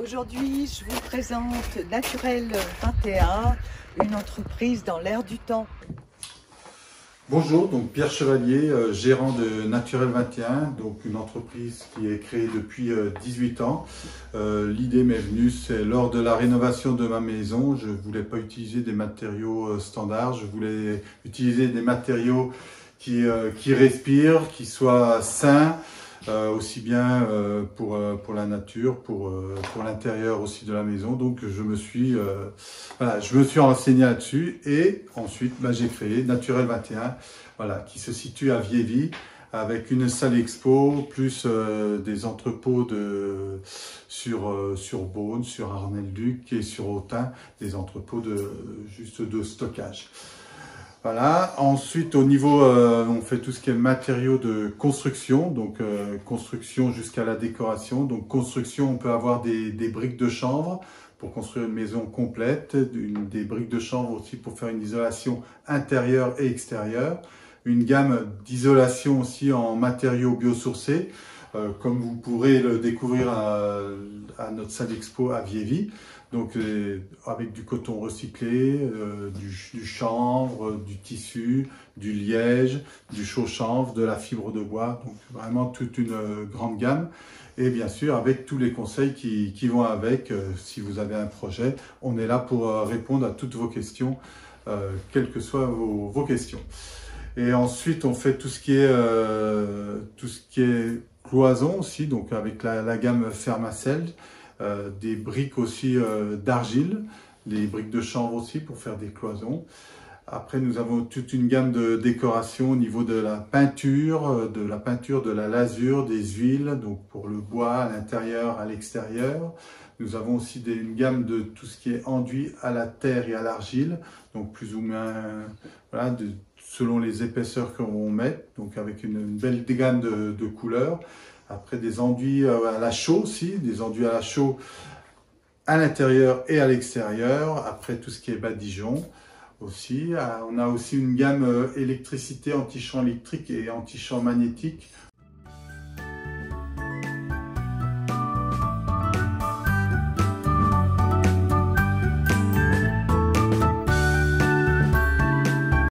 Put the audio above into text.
Aujourd'hui, je vous présente Naturel 21, une entreprise dans l'air du temps. Bonjour, donc Pierre Chevalier, gérant de Naturel 21, donc une entreprise qui est créée depuis 18 ans. L'idée m'est venue, c'est lors de la rénovation de ma maison, je ne voulais pas utiliser des matériaux standards, je voulais utiliser des matériaux qui respirent, qui soient sains, aussi bien pour la nature, pour l'intérieur aussi de la maison. Donc je me suis renseigné là-dessus et ensuite j'ai créé Naturel 21, voilà, qui se situe à Viévy avec une salle expo plus des entrepôts sur Beaune, sur Arnay-le-Duc et sur Autun, des entrepôts de stockage. Voilà. Ensuite, au niveau, on fait tout ce qui est matériaux de construction, donc construction jusqu'à la décoration. Donc construction, on peut avoir des briques de chanvre pour construire une maison complète, des briques de chanvre aussi pour faire une isolation intérieure et extérieure, une gamme d'isolation aussi en matériaux biosourcés, comme vous pourrez le découvrir à notre salle expo à Viévy. Donc avec du coton recyclé, du chanvre, du tissu, du liège, du chaud chanvre, de la fibre de bois, donc vraiment toute une grande gamme. Et bien sûr avec tous les conseils qui vont avec, si vous avez un projet, on est là pour répondre à toutes vos questions, quelles que soient vos questions. Et ensuite on fait tout ce qui est cloison aussi, donc avec la gamme Fermacell. Des briques aussi d'argile, des briques de chanvre aussi pour faire des cloisons. Après, nous avons toute une gamme de décoration au niveau de la peinture, de la lasure, des huiles, donc pour le bois à l'intérieur, à l'extérieur. Nous avons aussi une gamme de tout ce qui est enduit à la terre et à l'argile, donc plus ou moins, voilà, selon les épaisseurs qu'on met, donc avec une belle gamme de couleurs. Après des enduits à la chaux aussi, des enduits à la chaux à l'intérieur et à l'extérieur. Après tout ce qui est badigeon aussi. On a aussi une gamme électricité, anti-champ électrique et anti-champ magnétique